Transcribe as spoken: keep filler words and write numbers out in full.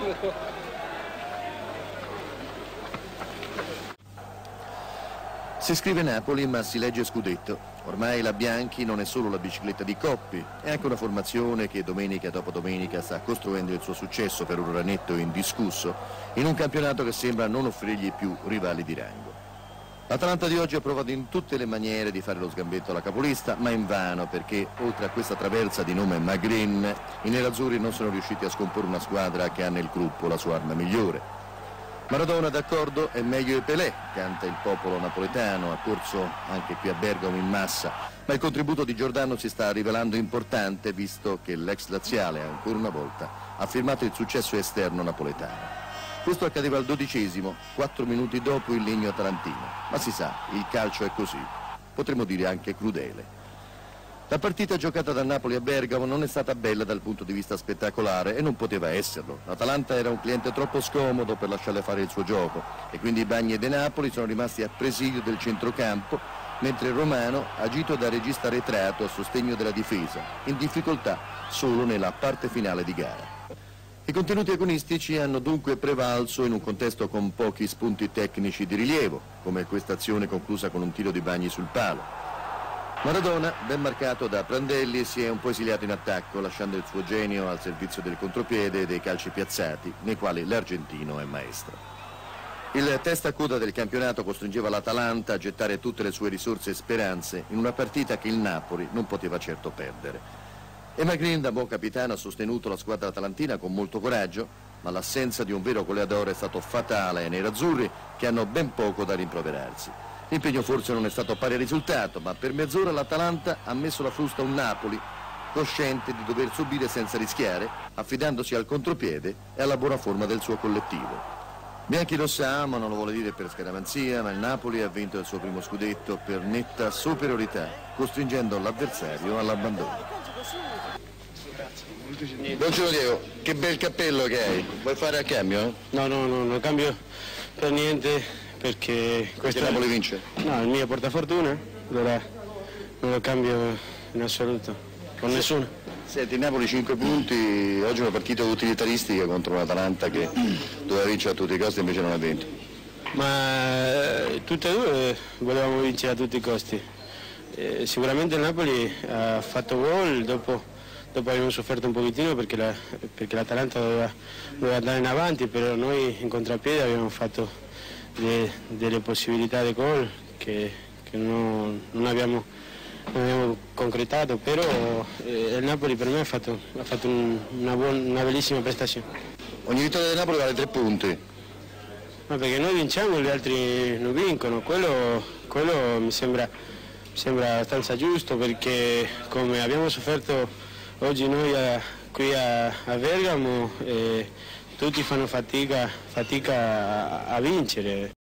Si scrive Napoli ma si legge scudetto. Ormai la Bianchi non è solo la bicicletta di Coppi, è anche una formazione che domenica dopo domenica sta costruendo il suo successo per un ranetto indiscusso in un campionato che sembra non offrirgli più rivali di rango. L'Atalanta di oggi ha provato in tutte le maniere di fare lo sgambetto alla capolista, ma invano, perché oltre a questa traversa di nome Magrin, i nerazzurri non sono riusciti a scomporre una squadra che ha nel gruppo la sua arma migliore. Maradona d'accordo, è meglio e Pelé, canta il popolo napoletano, ha corso anche qui a Bergamo in massa, ma il contributo di Giordano si sta rivelando importante visto che l'ex laziale ancora una volta ha firmato il successo esterno napoletano. Questo accadeva al dodicesimo, quattro minuti dopo il Legno atalantino, ma si sa, il calcio è così, potremmo dire anche crudele. La partita giocata da Napoli a Bergamo non è stata bella dal punto di vista spettacolare e non poteva esserlo. L'Atalanta era un cliente troppo scomodo per lasciarle fare il suo gioco e quindi i Bagni de Napoli sono rimasti a presidio del centrocampo, mentre il Romano ha agito da regista arretrato a sostegno della difesa, in difficoltà solo nella parte finale di gara. I contenuti agonistici hanno dunque prevalso in un contesto con pochi spunti tecnici di rilievo, come questa azione conclusa con un tiro di Bagni sul palo. Maradona, ben marcato da Prandelli, si è un po' esiliato in attacco, lasciando il suo genio al servizio del contropiede e dei calci piazzati, nei quali l'argentino è maestro. Il testa-coda del campionato costringeva l'Atalanta a gettare tutte le sue risorse e speranze in una partita che il Napoli non poteva certo perdere. E Magrin, da buon capitano, ha sostenuto la squadra atalantina con molto coraggio, ma l'assenza di un vero goleador è stato fatale ai nerazzurri, che hanno ben poco da rimproverarsi. L'impegno forse non è stato pari risultato, ma per mezz'ora l'Atalanta ha messo la frusta a un Napoli, cosciente di dover subire senza rischiare, affidandosi al contropiede e alla buona forma del suo collettivo. Bianchi lo sa, ma non lo vuole dire per scaramanzia, ma il Napoli ha vinto il suo primo scudetto per netta superiorità, costringendo l'avversario all'abbandono. Buongiorno Diego, che bel cappello che hai, vuoi fare a cambio? No, no, no, non cambio per niente, perché questo Perché Napoli vince? No, il mio portafortuna, allora non lo cambio in assoluto, con sì. nessuno. Senti, Napoli cinque punti, oggi è una partita utilitaristica contro l'Atalanta che doveva vincere a tutti i costi e invece non ha vinto. Ma eh, tutte e due volevamo vincere a tutti i costi. Eh, sicuramente il Napoli ha fatto gol, dopo, dopo abbiamo sofferto un pochettino perché, la, perché l'Atalanta doveva, doveva andare in avanti, però noi in contrapiede abbiamo fatto de, delle possibilità di gol che, che non, non, abbiamo, non abbiamo concretato, però eh, il Napoli per me ha fatto, ha fatto un, una, buon, una bellissima prestazione. Ogni vittoria del Napoli vale tre punti. Ma perché noi vinciamo e gli altri non vincono, quello, quello mi sembra, mi sembra abbastanza giusto, perché come abbiamo sofferto oggi noi a, qui a, a Bergamo, eh, tutti fanno fatica, fatica a, a vincere.